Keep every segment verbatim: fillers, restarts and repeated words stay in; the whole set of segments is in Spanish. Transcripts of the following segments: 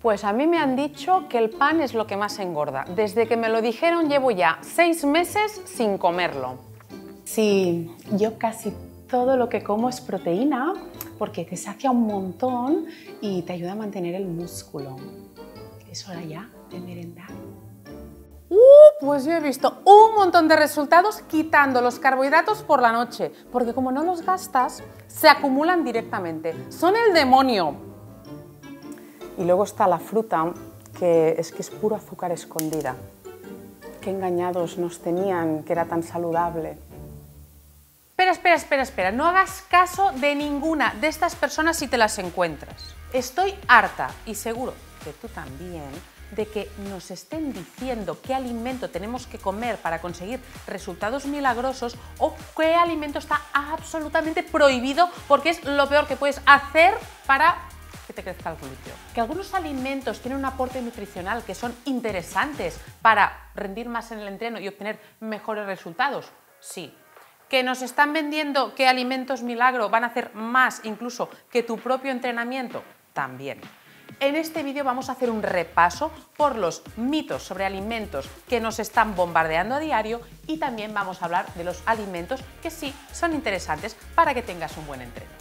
Pues a mí me han dicho que el pan es lo que más engorda. Desde que me lo dijeron llevo ya seis meses sin comerlo. Sí, yo casi todo lo que como es proteína porque te sacia un montón y te ayuda a mantener el músculo. Es hora ya de merendar. Uh, pues yo he visto un montón de resultados quitando los carbohidratos por la noche, porque como no los gastas, se acumulan directamente. Son el demonio. Y luego está la fruta, que es que es puro azúcar escondida. Qué engañados nos tenían que era tan saludable. Espera, espera, espera, espera. No hagas caso de ninguna de estas personas si te las encuentras. Estoy harta, y seguro que tú también, de que nos estén diciendo qué alimento tenemos que comer para conseguir resultados milagrosos o qué alimento está absolutamente prohibido porque es lo peor que puedes hacer para que te crezca el glúteo. Que algunos alimentos tienen un aporte nutricional que son interesantes para rendir más en el entreno y obtener mejores resultados, sí. Que nos están vendiendo que alimentos milagro van a hacer más incluso que tu propio entrenamiento, también. En este vídeo vamos a hacer un repaso por los mitos sobre alimentos que nos están bombardeando a diario y también vamos a hablar de los alimentos que sí son interesantes para que tengas un buen entreno.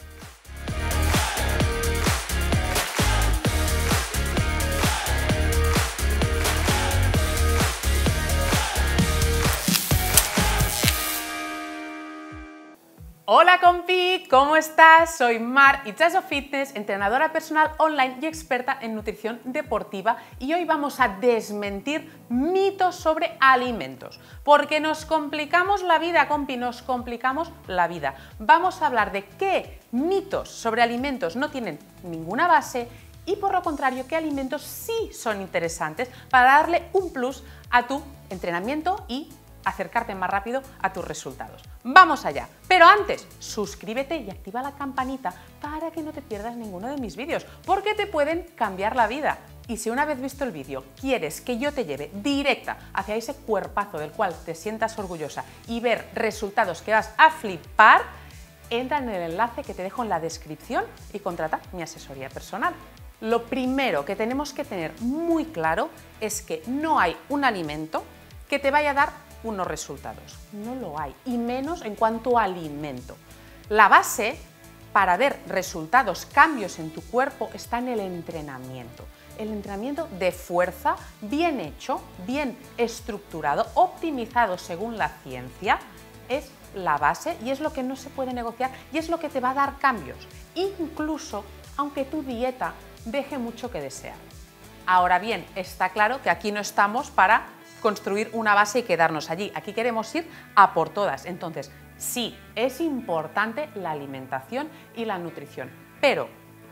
Hola compi, ¿cómo estás? Soy Mar Itxaso Fitness, entrenadora personal online y experta en nutrición deportiva y hoy vamos a desmentir mitos sobre alimentos porque nos complicamos la vida, compi, nos complicamos la vida. Vamos a hablar de qué mitos sobre alimentos no tienen ninguna base y por lo contrario qué alimentos sí son interesantes para darle un plus a tu entrenamiento y acercarte más rápido a tus resultados. ¡Vamos allá! Pero antes, suscríbete y activa la campanita para que no te pierdas ninguno de mis vídeos, porque te pueden cambiar la vida. Y si una vez visto el vídeo quieres que yo te lleve directa hacia ese cuerpazo del cual te sientas orgullosa y ver resultados que vas a flipar, entra en el enlace que te dejo en la descripción y contrata mi asesoría personal. Lo primero que tenemos que tener muy claro es que no hay un alimento que te vaya a dar unos resultados. No lo hay, y menos en cuanto a alimento. La base para ver resultados, cambios en tu cuerpo, está en el entrenamiento. El entrenamiento de fuerza, bien hecho, bien estructurado, optimizado según la ciencia, es la base y es lo que no se puede negociar y es lo que te va a dar cambios, incluso aunque tu dieta deje mucho que desear. Ahora bien, está claro que aquí no estamos para construir una base y quedarnos allí. Aquí queremos ir a por todas. Entonces, sí, es importante la alimentación y la nutrición, pero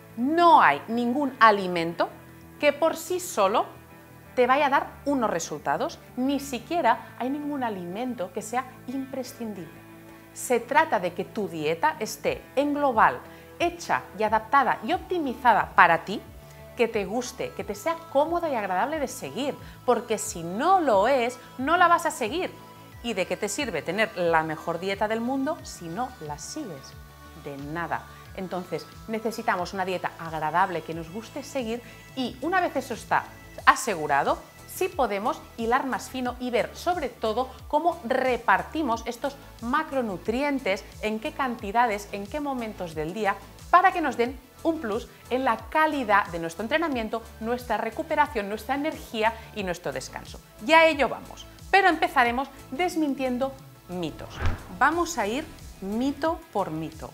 no hay ningún alimento que por sí solo te vaya a dar unos resultados, ni siquiera hay ningún alimento que sea imprescindible. Se trata de que tu dieta esté en global, hecha y adaptada y optimizada para ti, que te guste, que te sea cómoda y agradable de seguir, porque si no lo es, no la vas a seguir. ¿Y de qué te sirve tener la mejor dieta del mundo si no la sigues? De nada. Entonces necesitamos una dieta agradable que nos guste seguir y una vez eso está asegurado, sí podemos hilar más fino y ver sobre todo cómo repartimos estos macronutrientes, en qué cantidades, en qué momentos del día, para que nos den un plus en la calidad de nuestro entrenamiento, nuestra recuperación, nuestra energía y nuestro descanso. Y a ello vamos, pero empezaremos desmintiendo mitos. Vamos a ir mito por mito.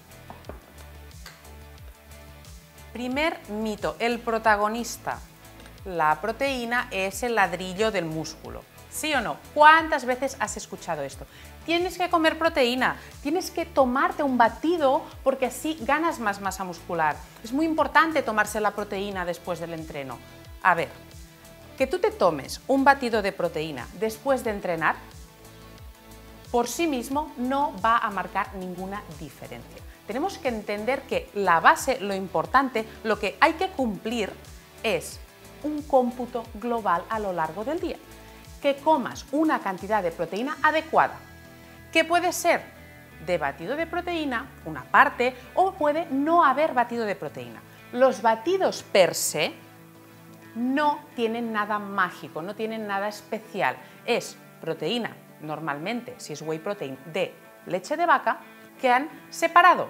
Primer mito, el protagonista. La proteína es el ladrillo del músculo. ¿Sí o no? ¿Cuántas veces has escuchado esto? Tienes que comer proteína, tienes que tomarte un batido porque así ganas más masa muscular. Es muy importante tomarse la proteína después del entreno. A ver, que tú te tomes un batido de proteína después de entrenar, por sí mismo no va a marcar ninguna diferencia. Tenemos que entender que la base, lo importante, lo que hay que cumplir es un cómputo global a lo largo del día. Que comas una cantidad de proteína adecuada, que puede ser de batido de proteína, una parte, o puede no haber batido de proteína. Los batidos per se no tienen nada mágico, no tienen nada especial. Es proteína, normalmente, si es whey protein, de leche de vaca que han separado.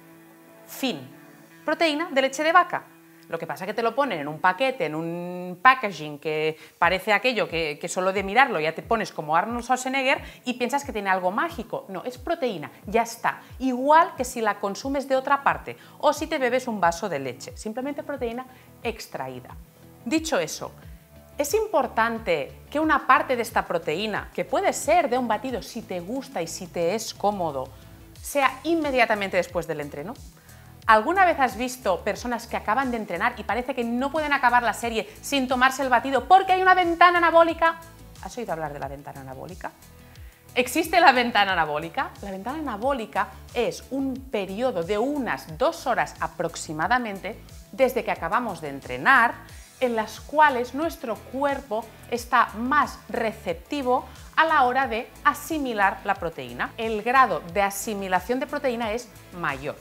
Fin. Proteína de leche de vaca. Lo que pasa es que te lo ponen en un paquete, en un packaging que parece aquello que, que solo de mirarlo ya te pones como Arnold Schwarzenegger y piensas que tiene algo mágico. No, es proteína, ya está. Igual que si la consumes de otra parte o si te bebes un vaso de leche. Simplemente proteína extraída. Dicho eso, es importante que una parte de esta proteína, que puede ser de un batido si te gusta y si te es cómodo, sea inmediatamente después del entreno. ¿Alguna vez has visto personas que acaban de entrenar y parece que no pueden acabar la serie sin tomarse el batido porque hay una ventana anabólica? ¿Has oído hablar de la ventana anabólica? ¿Existe la ventana anabólica? La ventana anabólica es un periodo de unas dos horas aproximadamente desde que acabamos de entrenar, en las cuales nuestro cuerpo está más receptivo a la hora de asimilar la proteína. El grado de asimilación de proteína es mayor.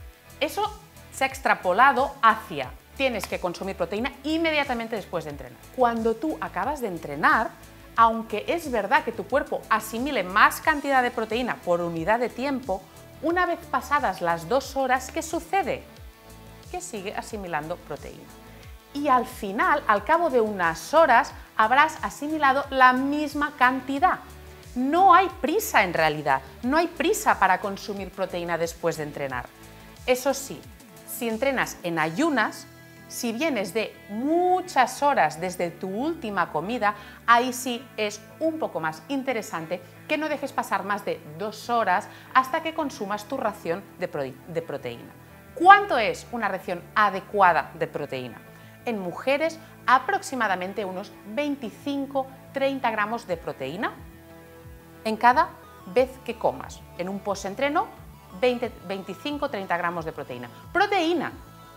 Eso se ha extrapolado hacia tienes que consumir proteína inmediatamente después de entrenar. Cuando tú acabas de entrenar, aunque es verdad que tu cuerpo asimile más cantidad de proteína por unidad de tiempo, una vez pasadas las dos horas, ¿qué sucede? Que sigue asimilando proteína. Y al final, al cabo de unas horas, habrás asimilado la misma cantidad. No hay prisa en realidad, no hay prisa para consumir proteína después de entrenar. Eso sí, si entrenas en ayunas, si vienes de muchas horas desde tu última comida, ahí sí es un poco más interesante que no dejes pasar más de dos horas hasta que consumas tu ración de, prote- de proteína. ¿Cuánto es una ración adecuada de proteína? En mujeres, aproximadamente unos veinticinco a treinta gramos de proteína en cada vez que comas. En un post-entreno, veinticinco a treinta gramos de proteína. Proteína,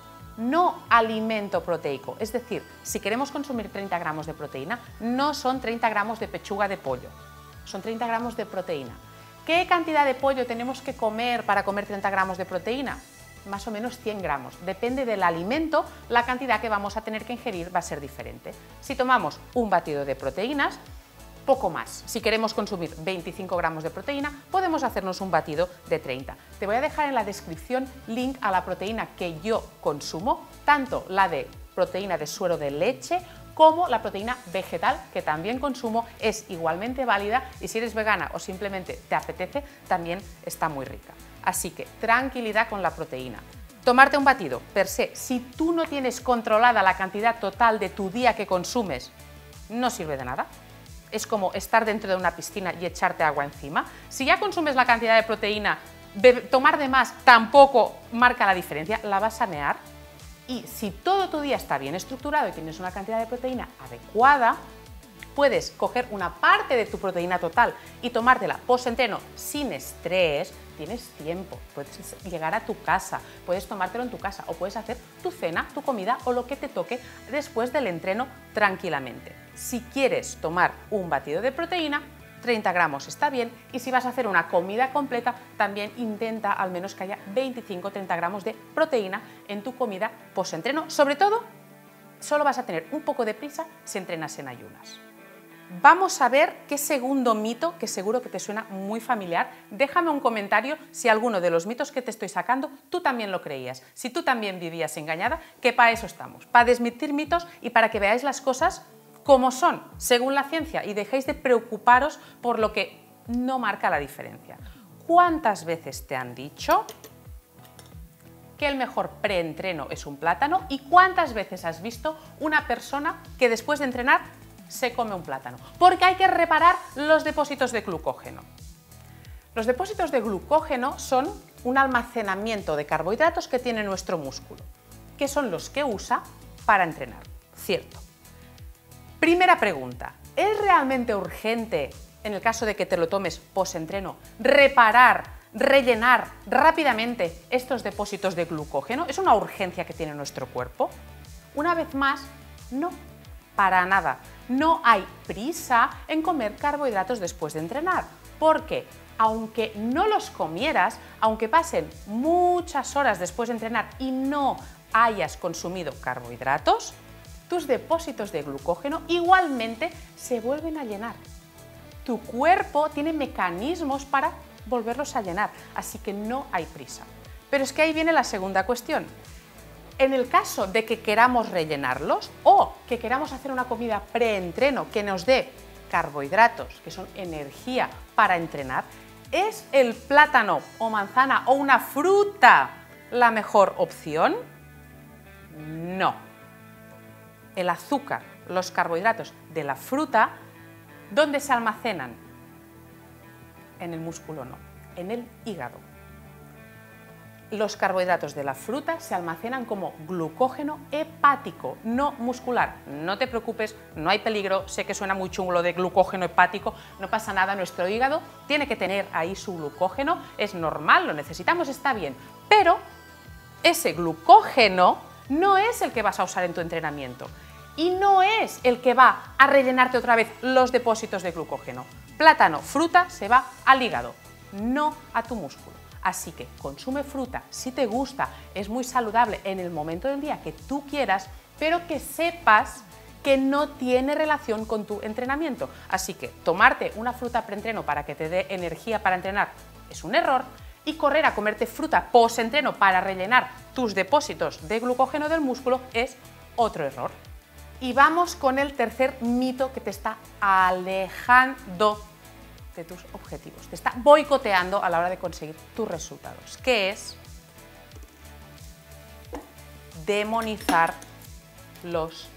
no alimento proteico. Es decir, si queremos consumir treinta gramos de proteína, no son treinta gramos de pechuga de pollo, son treinta gramos de proteína. ¿Qué cantidad de pollo tenemos que comer para comer treinta gramos de proteína? Más o menos cien gramos. Depende del alimento, la cantidad que vamos a tener que ingerir va a ser diferente. Si tomamos un batido de proteínas, poco más. Si queremos consumir veinticinco gramos de proteína, podemos hacernos un batido de treinta. Te voy a dejar en la descripción link a la proteína que yo consumo, tanto la de proteína de suero de leche como la proteína vegetal, que también consumo, es igualmente válida y si eres vegana o simplemente te apetece, también está muy rica. Así que tranquilidad con la proteína. Tomarte un batido, per se, si tú no tienes controlada la cantidad total de tu día que consumes, no sirve de nada. Es como estar dentro de una piscina y echarte agua encima. Si ya consumes la cantidad de proteína, tomar de más tampoco marca la diferencia, la vas a mear. Y si todo tu día está bien estructurado y tienes una cantidad de proteína adecuada, puedes coger una parte de tu proteína total y tomártela post-entreno sin estrés. Tienes tiempo, puedes llegar a tu casa, puedes tomártelo en tu casa o puedes hacer tu cena, tu comida o lo que te toque después del entreno tranquilamente. Si quieres tomar un batido de proteína, treinta gramos está bien y si vas a hacer una comida completa, también intenta al menos que haya veinticinco a treinta gramos de proteína en tu comida post-entreno. Sobre todo, solo vas a tener un poco de prisa si entrenas en ayunas. Vamos a ver qué segundo mito, que seguro que te suena muy familiar. Déjame un comentario si alguno de los mitos que te estoy sacando tú también lo creías, si tú también vivías engañada, que para eso estamos, para desmentir mitos y para que veáis las cosas como son, según la ciencia, y dejéis de preocuparos por lo que no marca la diferencia. ¿Cuántas veces te han dicho que el mejor preentreno es un plátano? ¿Y cuántas veces has visto una persona que después de entrenar se come un plátano? Porque hay que reparar los depósitos de glucógeno. Los depósitos de glucógeno son un almacenamiento de carbohidratos que tiene nuestro músculo, que son los que usa para entrenar. Cierto. Primera pregunta, ¿es realmente urgente, en el caso de que te lo tomes post-entreno, reparar, rellenar rápidamente estos depósitos de glucógeno? ¿Es una urgencia que tiene nuestro cuerpo? Una vez más, no, para nada. No hay prisa en comer carbohidratos después de entrenar, porque aunque no los comieras, aunque pasen muchas horas después de entrenar y no hayas consumido carbohidratos, tus depósitos de glucógeno igualmente se vuelven a llenar. Tu cuerpo tiene mecanismos para volverlos a llenar, así que no hay prisa. Pero es que ahí viene la segunda cuestión. En el caso de que queramos rellenarlos o que queramos hacer una comida preentreno que nos dé carbohidratos, que son energía para entrenar, ¿es el plátano o manzana o una fruta la mejor opción? No. El azúcar, los carbohidratos de la fruta, ¿dónde se almacenan? En el músculo no, en el hígado. Los carbohidratos de la fruta se almacenan como glucógeno hepático, no muscular. No te preocupes, no hay peligro, sé que suena muy chungo lo de glucógeno hepático, no pasa nada, nuestro hígado tiene que tener ahí su glucógeno, es normal, lo necesitamos, está bien, pero ese glucógeno no es el que vas a usar en tu entrenamiento y no es el que va a rellenarte otra vez los depósitos de glucógeno. Plátano, fruta, se va al hígado, no a tu músculo. Así que consume fruta si te gusta, es muy saludable en el momento del día que tú quieras, pero que sepas que no tiene relación con tu entrenamiento. Así que tomarte una fruta preentreno para que te dé energía para entrenar es un error y correr a comerte fruta post-entreno para rellenar tus depósitos de glucógeno del músculo es otro error. Y vamos con el tercer mito que te está alejando de tus objetivos, te está boicoteando a la hora de conseguir tus resultados, que es demonizar los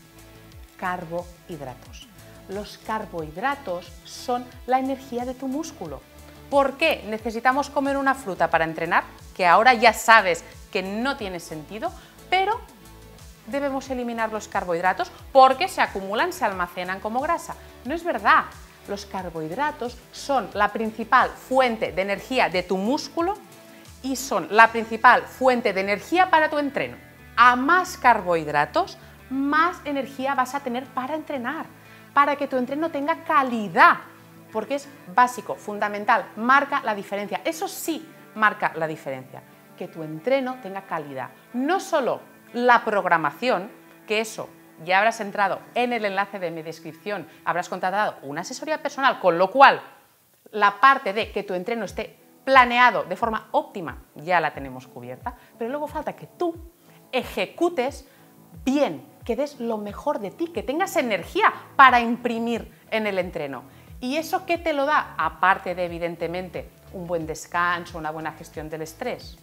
carbohidratos. Los carbohidratos son la energía de tu músculo. ¿Por qué necesitamos comer una fruta para entrenar? Que ahora ya sabes que no tiene sentido, pero debemos eliminar los carbohidratos porque se acumulan, se almacenan como grasa. No es verdad. Los carbohidratos son la principal fuente de energía de tu músculo y son la principal fuente de energía para tu entreno. A más carbohidratos, más energía vas a tener para entrenar, para que tu entreno tenga calidad, porque es básico, fundamental, marca la diferencia. Eso sí marca la diferencia, que tu entreno tenga calidad. No solo la programación, que eso ya habrás entrado en el enlace de mi descripción, habrás contratado una asesoría personal, con lo cual la parte de que tu entreno esté planeado de forma óptima ya la tenemos cubierta, pero luego falta que tú ejecutes bien, que des lo mejor de ti, que tengas energía para imprimir en el entreno. ¿Y eso qué te lo da? Aparte de, evidentemente, un buen descanso, una buena gestión del estrés,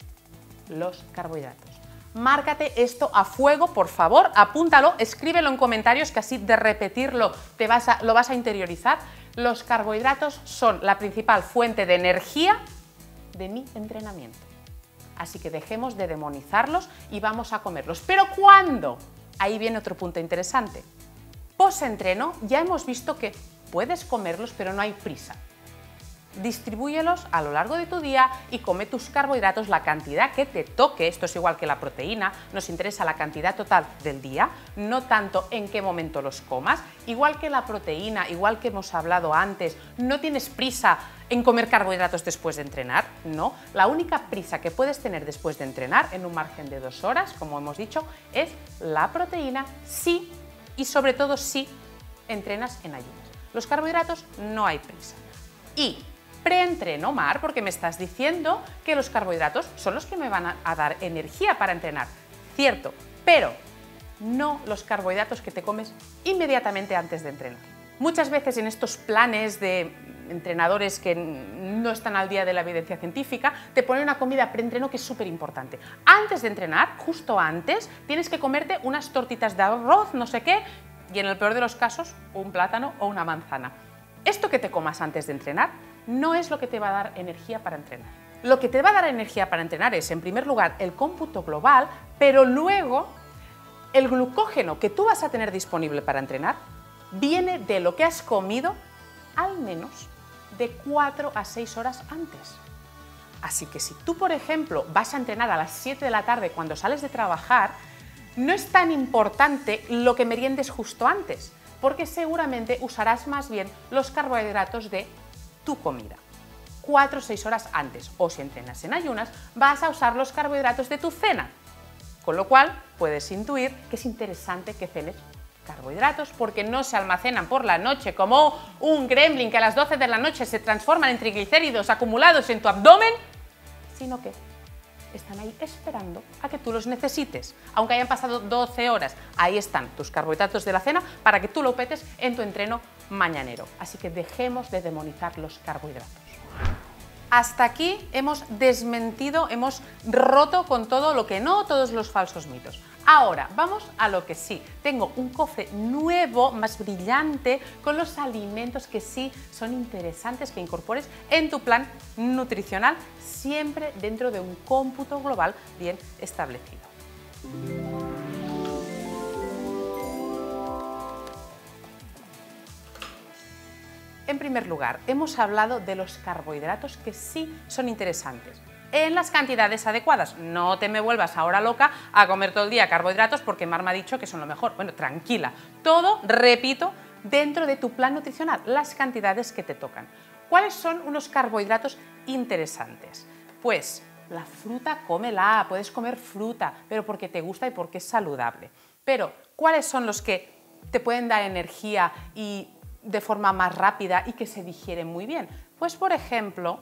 los carbohidratos. Márcate esto a fuego, por favor, apúntalo, escríbelo en comentarios, que así de repetirlo te vas a, lo vas a interiorizar. Los carbohidratos son la principal fuente de energía de mi entrenamiento. Así que dejemos de demonizarlos y vamos a comerlos. ¿Pero cuándo? Ahí viene otro punto interesante. Post-entreno ya hemos visto que puedes comerlos, pero no hay prisa. Distribúyelos a lo largo de tu día y come tus carbohidratos la cantidad que te toque. Esto es igual que la proteína, nos interesa la cantidad total del día, no tanto en qué momento los comas. Igual que la proteína, igual que hemos hablado antes, no tienes prisa en comer carbohidratos después de entrenar, no. La única prisa que puedes tener después de entrenar en un margen de dos horas, como hemos dicho, es la proteína, sí, y sobre todo si entrenas en ayunas. Los carbohidratos no hay prisa. Y preentreno, Mar, porque me estás diciendo que los carbohidratos son los que me van a, a dar energía para entrenar. Cierto, pero no los carbohidratos que te comes inmediatamente antes de entrenar. Muchas veces en estos planes de entrenadores que no están al día de la evidencia científica, te ponen una comida preentreno que es súper importante. Antes de entrenar, justo antes, tienes que comerte unas tortitas de arroz, no sé qué, y en el peor de los casos, un plátano o una manzana. Esto que te comas antes de entrenar no es lo que te va a dar energía para entrenar. Lo que te va a dar energía para entrenar es, en primer lugar, el cómputo global, pero luego el glucógeno que tú vas a tener disponible para entrenar viene de lo que has comido al menos de cuatro a seis horas antes. Así que si tú, por ejemplo, vas a entrenar a las siete de la tarde cuando sales de trabajar, no es tan importante lo que meriendes justo antes, porque seguramente usarás más bien los carbohidratos de tu comida cuatro o seis horas antes, o si entrenas en ayunas, vas a usar los carbohidratos de tu cena con lo cual puedes intuir que es interesante que cenes carbohidratos porque no se almacenan por la noche como un gremlin que a las doce de la noche se transforman en triglicéridos acumulados en tu abdomen, sino que están ahí esperando a que tú los necesites. Aunque hayan pasado doce horas, ahí están tus carbohidratos de la cena para que tú lo petes en tu entreno mañanero. Así que dejemos de demonizar los carbohidratos. Hasta aquí hemos desmentido, hemos roto con todo lo que no, todos los falsos mitos. Ahora, vamos a lo que sí. Tengo un cofre nuevo, más brillante, con los alimentos que sí son interesantes que incorpores en tu plan nutricional, siempre dentro de un cómputo global bien establecido. En primer lugar, hemos hablado de los carbohidratos que sí son interesantes, en las cantidades adecuadas. No te me vuelvas ahora loca a comer todo el día carbohidratos porque Mar me ha dicho que son lo mejor. Bueno, tranquila, todo, repito, dentro de tu plan nutricional, las cantidades que te tocan. ¿Cuáles son unos carbohidratos interesantes? Pues la fruta, cómela, puedes comer fruta, pero porque te gusta y porque es saludable. Pero, ¿cuáles son los que te pueden dar energía y de forma más rápida y que se digieren muy bien? Pues, por ejemplo,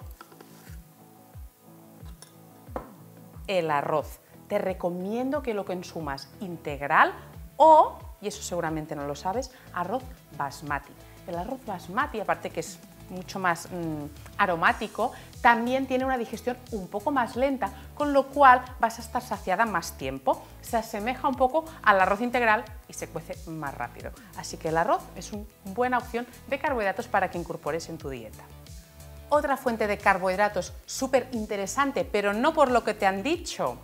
el arroz. Te recomiendo que lo consumas integral o, y eso seguramente no lo sabes, arroz basmati. El arroz basmati, aparte que es mucho más mmm, aromático, también tiene una digestión un poco más lenta, con lo cual vas a estar saciada más tiempo. Se asemeja un poco al arroz integral y se cuece más rápido. Así que el arroz es una buena opción de carbohidratos para que incorpores en tu dieta. Otra fuente de carbohidratos súper interesante, pero no por lo que te han dicho.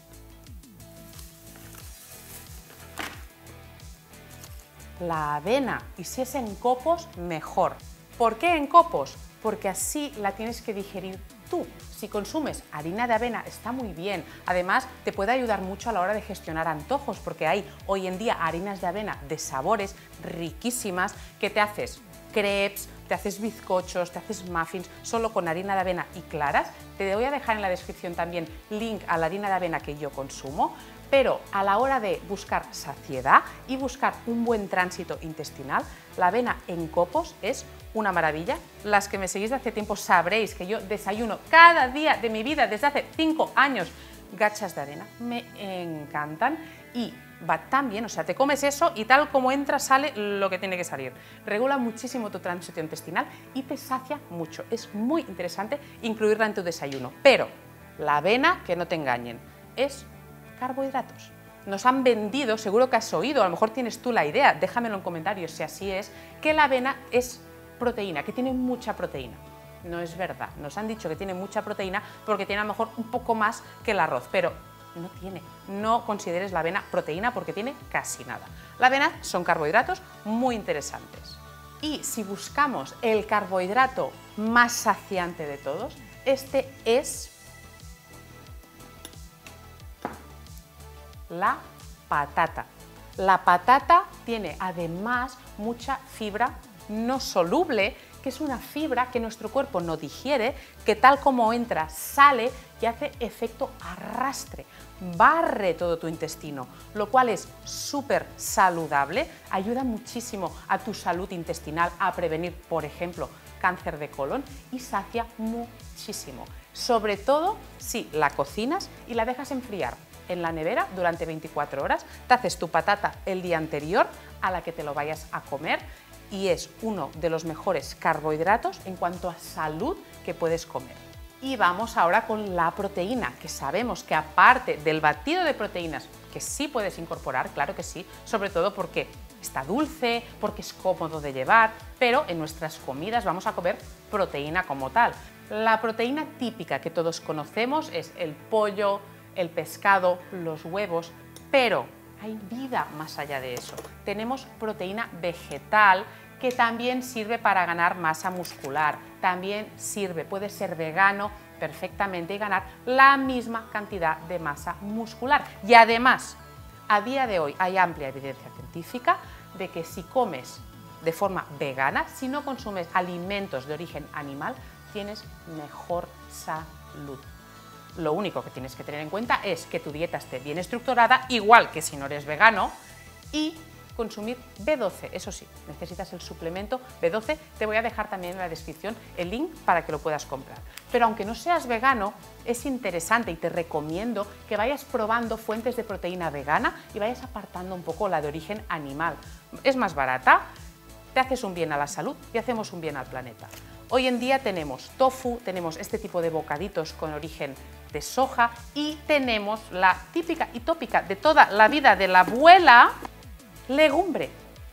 La avena, y si es en copos, mejor. ¿Por qué en copos? Porque así la tienes que digerir tú. Si consumes harina de avena está muy bien, además te puede ayudar mucho a la hora de gestionar antojos porque hay hoy en día harinas de avena de sabores riquísimas que te haces crepes, te haces bizcochos, te haces muffins solo con harina de avena y claras. Te voy a dejar en la descripción también link a la harina de avena que yo consumo, pero a la hora de buscar saciedad y buscar un buen tránsito intestinal, la avena en copos es una maravilla. Las que me seguís de hace tiempo sabréis que yo desayuno cada día de mi vida desde hace cinco años gachas de avena, me encantan y va tan bien, o sea, te comes eso y tal como entra sale lo que tiene que salir. Regula muchísimo tu tránsito intestinal y te sacia mucho. Es muy interesante incluirla en tu desayuno, pero la avena, que no te engañen, es carbohidratos. Nos han vendido, seguro que has oído, a lo mejor tienes tú la idea, déjamelo en comentarios si así es, que la avena es proteína, que tiene mucha proteína. No es verdad, nos han dicho que tiene mucha proteína porque tiene a lo mejor un poco más que el arroz, pero no tiene. No consideres la avena proteína porque tiene casi nada. La avena son carbohidratos muy interesantes. Y si buscamos el carbohidrato más saciante de todos, este es la patata. La patata tiene además mucha fibra no soluble, que es una fibra que nuestro cuerpo no digiere, que tal como entra, sale y hace efecto arrastre, barre todo tu intestino, lo cual es súper saludable, ayuda muchísimo a tu salud intestinal, a prevenir, por ejemplo, cáncer de colon y sacia muchísimo, sobre todo si la cocinas y la dejas enfriar en la nevera durante veinticuatro horas, te haces tu patata el día anterior a la que te lo vayas a comer y es uno de los mejores carbohidratos en cuanto a salud que puedes comer. Y vamos ahora con la proteína, que sabemos que aparte del batido de proteínas, que sí puedes incorporar, claro que sí, sobre todo porque está dulce, porque es cómodo de llevar, pero en nuestras comidas vamos a comer proteína como tal. La proteína típica que todos conocemos es el pollo, el pescado, los huevos, pero hay vida más allá de eso. Tenemos proteína vegetal que también sirve para ganar masa muscular, también sirve, puede ser vegano perfectamente y ganar la misma cantidad de masa muscular. Y además, a día de hoy hay amplia evidencia científica de que si comes de forma vegana, si no consumes alimentos de origen animal, tienes mejor salud. Lo único que tienes que tener en cuenta es que tu dieta esté bien estructurada, igual que si no eres vegano, y consumir B doce, eso sí, necesitas el suplemento B doce, te voy a dejar también en la descripción el link para que lo puedas comprar. Pero aunque no seas vegano, es interesante y te recomiendo que vayas probando fuentes de proteína vegana y vayas apartando un poco la de origen animal. Es más barata, te haces un bien a la salud y hacemos un bien al planeta. Hoy en día tenemos tofu, tenemos este tipo de bocaditos con origen de soja y tenemos la típica y tópica de toda la vida de la abuela, legumbre,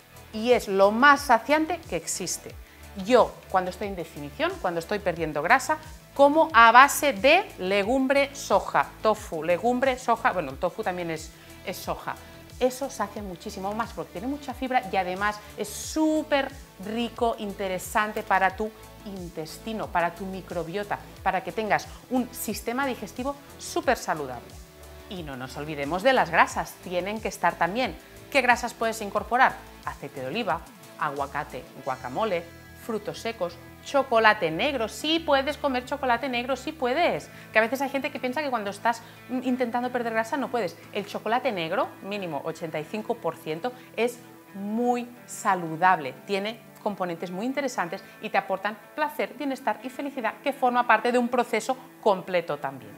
y es lo más saciante que existe. Yo, cuando estoy en definición, cuando estoy perdiendo grasa, como a base de legumbre, soja, tofu, legumbre, soja, bueno, el tofu también es, es soja. Eso sacia muchísimo más porque tiene mucha fibra y además es súper rico, interesante para tu intestino, para tu microbiota, para que tengas un sistema digestivo súper saludable. Y no nos olvidemos de las grasas, tienen que estar también. ¿Qué grasas puedes incorporar? Aceite de oliva, aguacate, guacamole, frutos secos, chocolate negro. Sí puedes comer chocolate negro, sí puedes. Que a veces hay gente que piensa que cuando estás intentando perder grasa no puedes. El chocolate negro, mínimo ochenta y cinco por ciento, es muy saludable. Tiene componentes muy interesantes y te aportan placer, bienestar y felicidad, que forma parte de un proceso completo también.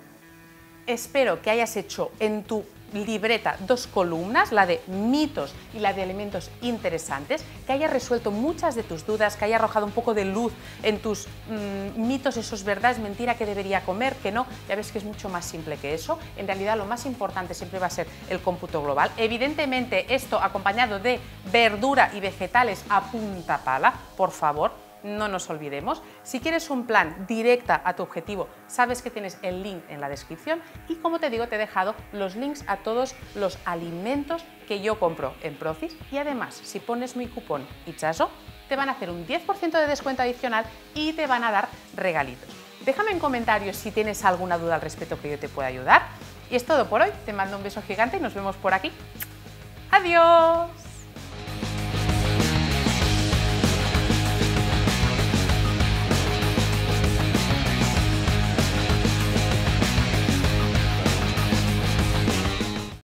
Espero que hayas hecho en tu libreta dos columnas, la de mitos y la de elementos interesantes, que haya resuelto muchas de tus dudas, que haya arrojado un poco de luz en tus mmm, mitos, esos verdades, mentira que debería comer, que no, ya ves que es mucho más simple que eso. En realidad lo más importante siempre va a ser el cómputo global. Evidentemente esto acompañado de verdura y vegetales a punta pala, por favor. No nos olvidemos. Si quieres un plan directa a tu objetivo, sabes que tienes el link en la descripción y, como te digo, te he dejado los links a todos los alimentos que yo compro en Procis y además, si pones mi cupón Itxaso, te van a hacer un diez por ciento de descuento adicional y te van a dar regalitos. Déjame en comentarios si tienes alguna duda al respecto que yo te pueda ayudar. Y es todo por hoy. Te mando un beso gigante y nos vemos por aquí. ¡Adiós!